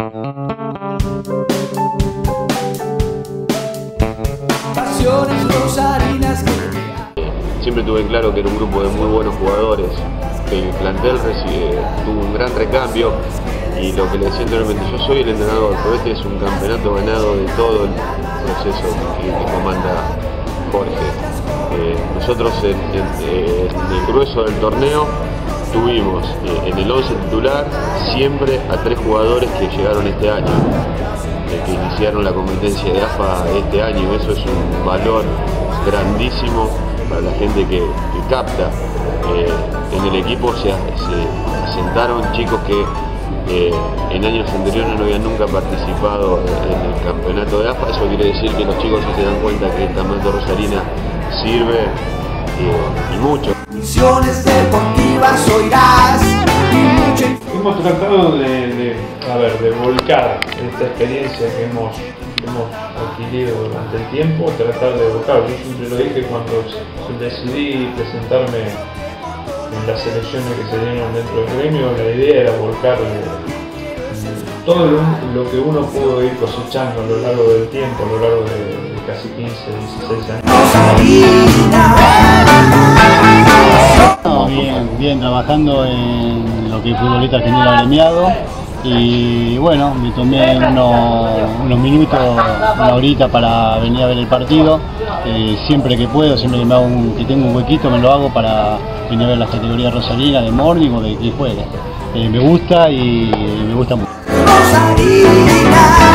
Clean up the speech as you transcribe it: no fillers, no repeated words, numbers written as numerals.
Siempre tuve claro que era un grupo de muy buenos jugadores, que el plantel tuvo un gran recambio y lo que le decía anteriormente, yo soy el entrenador, pero este es un campeonato ganado de todo el proceso que comanda Jorge. Nosotros en el grueso del torneo tuvimos en el 11 titular siempre a 3 jugadores que llegaron este año, que iniciaron la competencia de AFA este año. Eso es un valor grandísimo para la gente que capta. En el equipo se asentaron chicos que en años anteriores no habían nunca participado en el campeonato de AFA. Eso quiere decir que los chicos se dan cuenta que esta Manto Rosarina sirve y mucho. Misiones deportivas oirás. Hemos tratado de volcar esta experiencia que hemos adquirido durante el tiempo, tratar de evocar. Yo siempre lo dije cuando decidí presentarme en las selecciones que se dieron dentro del gremio, la idea era volcar todo lo que uno pudo ir cosechando a lo largo del tiempo, a lo largo de casi 15, 16 años. Bien, trabajando en lo que el futbolista argentino ha premiado. Y bueno, me tomé unos minutos, una horita para venir a ver el partido. Siempre que puedo, siempre que tengo un huequito me lo hago para venir a ver las categorías rosarinas de Morning o de que juegue. Me gusta y me gusta mucho.